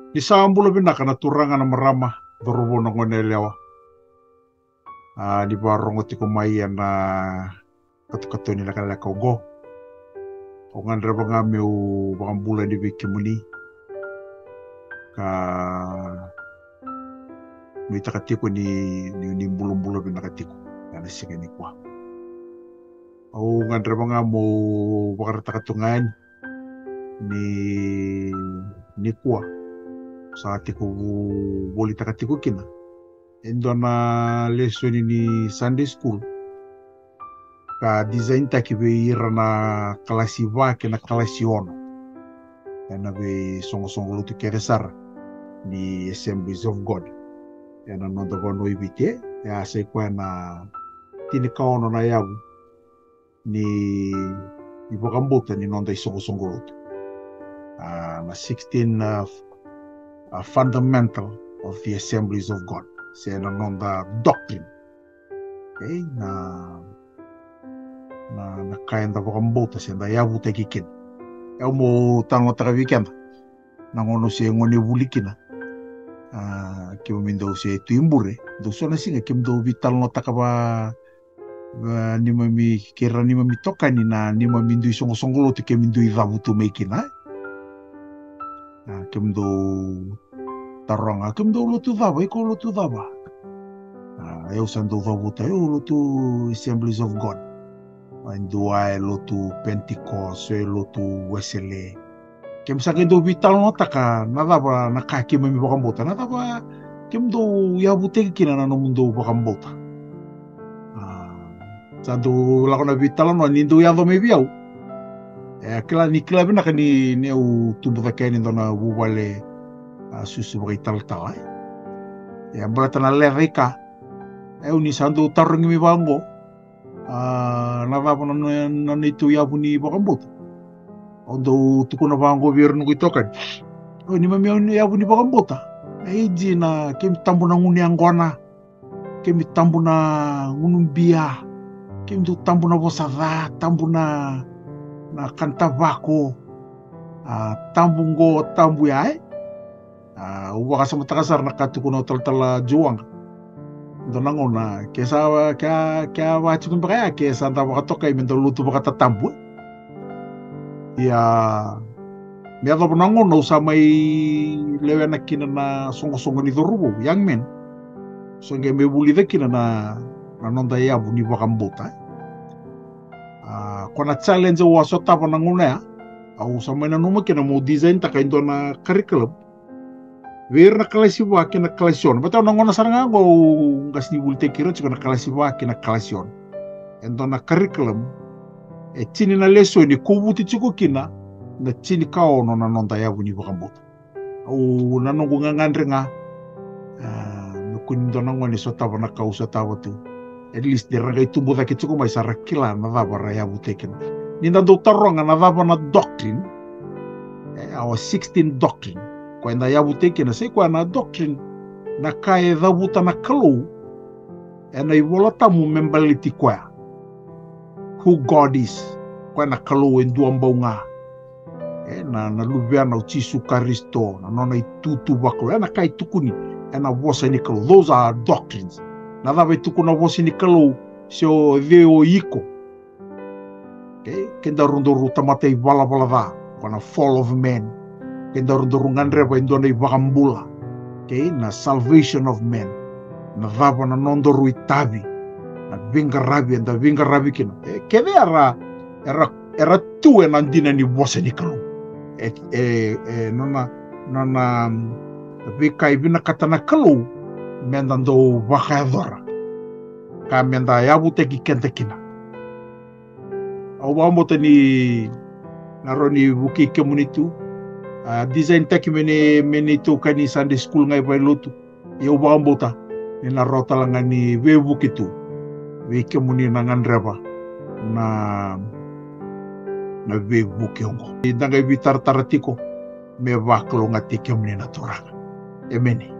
Isambula binaka na turanga na marama dorubo na ngonelewa. Di barongo ti kumaya na katu-katu nila kanila kaugo. O ngandra ba nga may bula di bikimuni. Ka may takatiko ni bulong-bulong binakatiko. Yana siya ni kwa. O ngandra ba nga mo bakarata-katungan ni kwa. Sa atiko boli takatiko kina. Endo na lesson ni Sunday school. Ka design ta ki be ira na klasi wa ke na klasi ono. Yana be songo-songo lutu keresar ni Assemblies of God. Yana nonda ba no ibite ya se kwa na tini kaono na yabu ni ibakambota ni nonda songo-songo lutu. Na 16 fundamental of the Assemblies of God. Say on the doctrine. Okay, na kain da bakambota siya da yabu tekikin. Yaw mo tango taka weekend. Nangono siya ngoni bulikin na. Kimo mindo siya tuimbure. Doso na siya kimdo vital no taka ba ni mami kira ni mami toka ni na ni mami ndu songo-songo to kimindo ivabu to make na. Kimdo taranga kimdo lutu vaba iko lutu vaba. Eu sando vabu tayo lutu Assemblies of God. Ando ay lutu Pentecost, lutu Wesley. Kim sa kindo vital no taka nadaba nakaki mami bakambota nadaba kimdo yabute kina na mundo bakambota. Sando lako na vital no nindo yado me biau. Kila bina kani neu tubu takeni dona wale susu bagi tal-tal. Ya berata na lerika. Ni sando tarungi mi bango. Navapo na itu yabu ni bakambot. Ondo tukuna bango biar nunggu itokan. Ni mami yabu ni bakambota. Eji na kemi tambu na nguni angona. Kemi tambu na ngunumbia. Kemi tu tambu na bosava, tambu na kantabako. Tambungo tambu ya uwa kasama takasar na katukuno tal-tala juang. Donango na kaya wachikun pa kaya kaya santa wakatokay mendo luto baka tatambu. Ya miyato nango no sa may lewe na kina na songo-songo ni Dorubo, young men. So nga may buli na kina na nonda yabu ni bakambota. Kung na-challenge waso tapa nango na ya, au sa may nanuma kina mo design ta kayo na curriculum. Ver na kalasiwa kina kalasyon. Bataw nango na sarang ako ngas ni bulte kiro chika na kalasiwa kina kalasyon. Endo na curriculum chini na leso ni kubuti chiko kina na chini kao no na nonda yabu ni bakambota. Au nanongo ngangandre nga nukunindo nango ni sotaba na kausa tawa tu. At least dira kay tubo da kitsuko may sarakila na daba ra yabu teken. Ninda do taronga na daba na doctrine. Our 16 doctrine. Kwa enda yabu teke na say kwa na doctrine na kaya dabuta na kalo na iwola tamu membaliti kwa who God is kwa na kalo en duambao nga na lubea na uchisu karisto na nona itutu bako na kaya tukuni na wosa ni kalo. Those are doctrines na dabe tukuna wosa ni kalo sio veo iko kenda rundoru tamatay bala da kwa na fall of man. Kenda rundurungan reba indona ibakambula. Na salvation of men. Na vaba na nondoru itabi. Na vinga rabi kina. Kede era tuwe nandina ni bosa ni kalu. Nona vika ibina katana kalu. Mendando bakadora. Ka menda yabu teki kenta kina. Au bamota ni naroni buki kemunitu. Design taki mene to kani Sunday school ngai pa lutu. Yo bambota ni na rota langa ni webu kitu. We kemuni na ngandreba na webu kiongo. Dangai bitar taratiko me baklo ngati kemuni na toranga. Emeni.